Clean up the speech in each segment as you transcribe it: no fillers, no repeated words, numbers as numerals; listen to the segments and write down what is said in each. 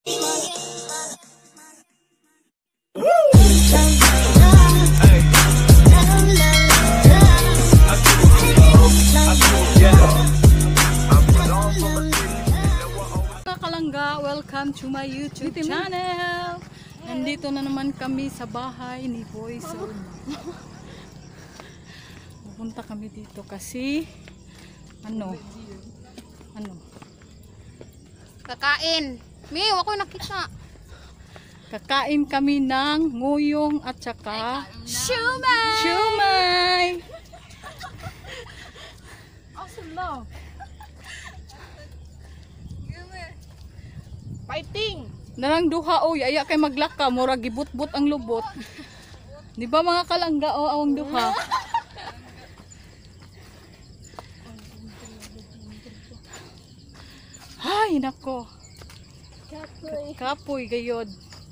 Welcome to my YouTube channel. Nandito na naman kami sa bahay ni Boy. So, pupunta kami dito kasi kakain. Miw, ako nakita. Kakain kami ng nguyong at saka Shumai! shumai. Awesome love. Fighting! Narang duha oy, aya kay maglaka, mura gibut-but ang lubot. Di ba mga kalangga o awang duha? Ay, nako. Kapoy gayod.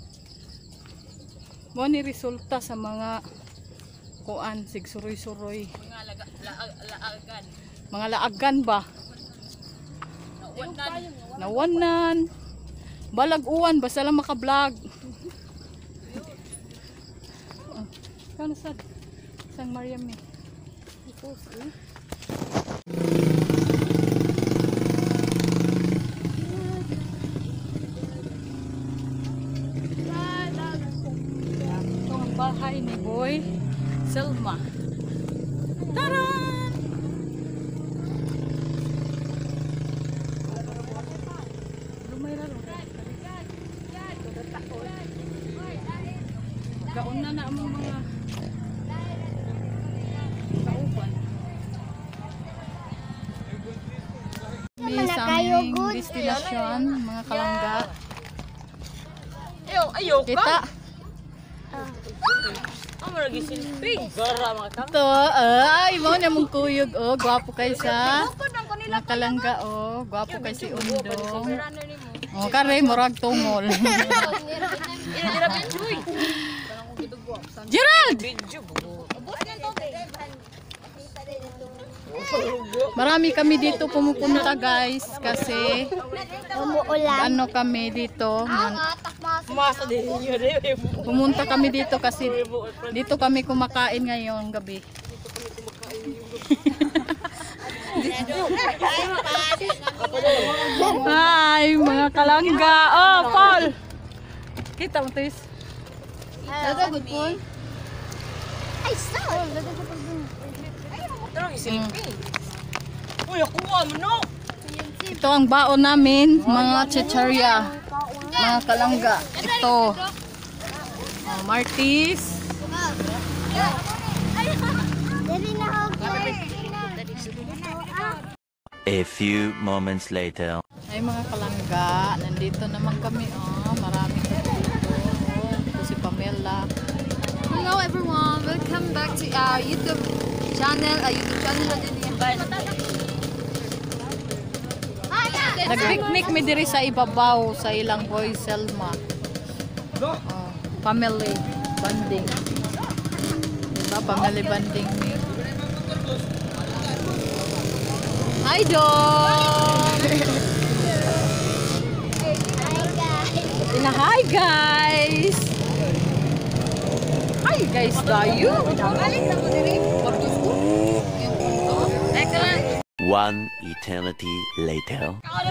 Mo ni resulta sa mga kuan sig suroy-suroy. Mga laagan ba? Nawanan. Balag-uwan basta lang maka-vlog. Kano sad? San Mariam ni. Ito ang bahay ni Boy Selma. Taran! Gaon na ang mga kauban. May sa aming destinasyon, mga kalangga. Ayaw ka? Kita. Ang maragi silpig. Gara mga tao. Ito, ay, mo na mong kuyog, oh. Gwapo kay sa mga kalangga, oh. Gwapo kay si Undong. Oh, kare, murag tungol. Gerald! Marami kami dito pumupunta guys kasi ano kami dito pumunta kami dito kasi dito kami kumakain ngayong gabi. Hi mga kalangga. Oh Paul, kita mo tis good Paul. Ay, saan? Tarong isilpig. Uy, ako mo. Ito ang baon namin, mga chicharia, mga kalangga. Ito, Martis. A few moments later. Ay mga kalangga, nandito naman kami. Oh, maraming kami dito. Oh, ito si Pamela. Hello everyone, welcome back to our YouTube channel. Nag-picnic mi diri sa ibabaw sa ilang Boy Selma. Oh, family bonding. Diba, family bonding mi. Hi dog! Hi guys! Hi guys tayo! One eternity later.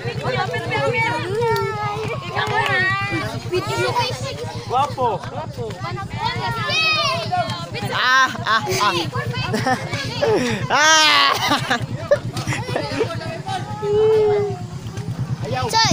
Guapo. Choy!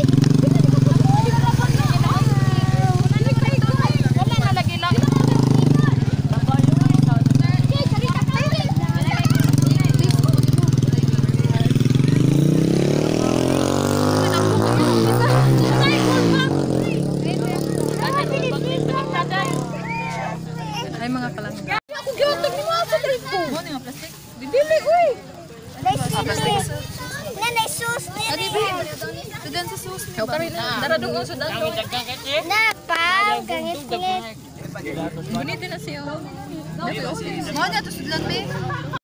Ay mga kalangga. Ako gyud ni mo sa trip. Mo ni plastic. Dili uy. Nanay sus Adi ba? Sudan sa sus. Ikaw ka rin na. Dara doon sudan. Napang gangit-ngit. Gunit na siya. Mo na to sudan me.